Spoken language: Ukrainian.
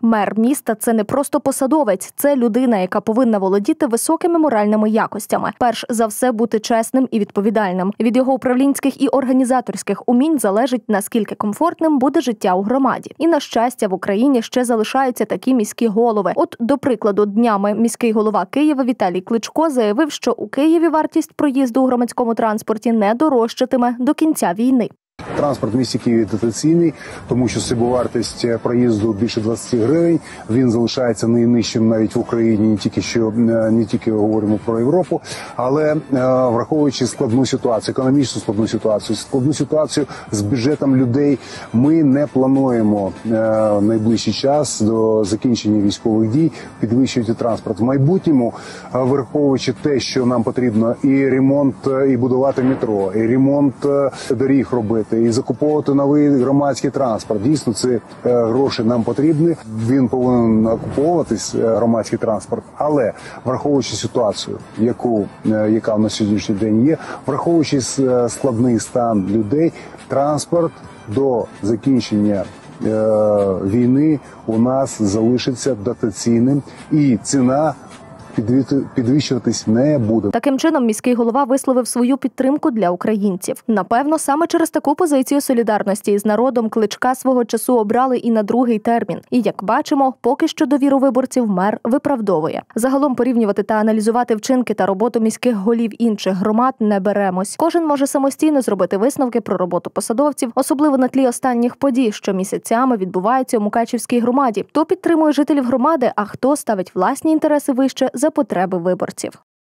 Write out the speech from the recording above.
Мер міста – це не просто посадовець, це людина, яка повинна володіти високими моральними якостями. Перш за все бути чесним і відповідальним. Від його управлінських і організаторських умінь залежить, наскільки комфортним буде життя у громаді. І, на щастя, в Україні ще залишаються такі міські голови. От, до прикладу, днями міський голова Києва Віталій Кличко заявив, що у Києві вартість проїзду у громадському транспорті не дорожчатиме до кінця війни. Транспорт в місті Києві дотаційний, тому що собівартість проїзду більше 20 гривень. Він залишається найнижчим навіть в Україні, не тільки говоримо про Європу, але враховуючи складну ситуацію, економічну складну ситуацію з бюджетом людей, ми не плануємо в найближчий час до закінчення військових дій підвищувати транспорт. В майбутньому, враховуючи те, що нам потрібно і ремонт, і будувати метро, і ремонт доріг робити, і закуповувати новий громадський транспорт. Дійсно, ці гроші нам потрібні. Він повинен окуповуватись, громадський транспорт. Але враховуючи ситуацію, яка на сьогоднішній день є, враховуючи складний стан людей, транспорт до закінчення війни у нас залишиться дотаційним, і ціна підвищуватись не буде. Таким чином, міський голова висловив свою підтримку для українців. Напевно, саме через таку позицію солідарності із народом Кличка свого часу обрали і на другий термін. І, як бачимо, поки що довіру виборців мер виправдовує. Загалом порівнювати та аналізувати вчинки та роботу міських голів інших громад не беремось. Кожен може самостійно зробити висновки про роботу посадовців, особливо на тлі останніх подій, що місяцями відбуваються у Мукачівській громаді. Хто підтримує жителів громади, а хто ставить власні інтереси вище за потреби виборців.